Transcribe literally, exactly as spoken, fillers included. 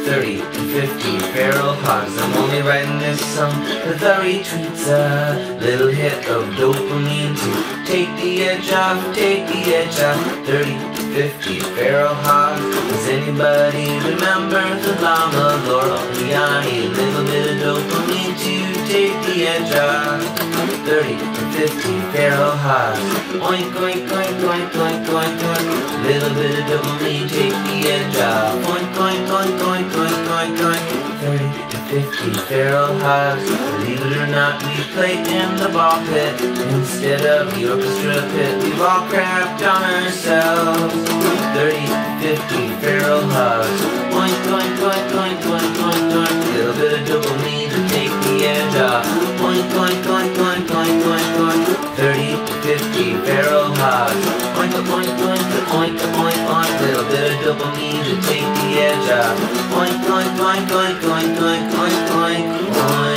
thirty to fifty feral hogs. I'm only writing this song for the retweets. A little hit of dopamine to take the edge off, take the edge off. thirty to fifty feral hogs. Does anybody remember the llama, Laurel, yanny? Little bit of dopamine to take the edge off. thirty to fifty feral hogs. Oink, oink, oink, oink, oink, oink, oink. Little bit of dopamine, take the edge off. Oink, oink, oink, oink, oink, oink, oink. thirty to fifty feral hogs. Believe it or not, we play in the ball pit instead of the orchestra pit. We've all crapped on ourselves. thirty to fifty feral hogs. Oink, oink, oink, oink, oink, oink, oink. Little bit of dopamine to take the edge off. Oink, oink, oink, oink, oink, oink, oink. thirty to fifty feral hogs. Oink, oink, oink, oink, oink, oink. Little bit of dopamine to take the edge off. Oink, oink, oink, oink, oink, oink, oink, oink, oink.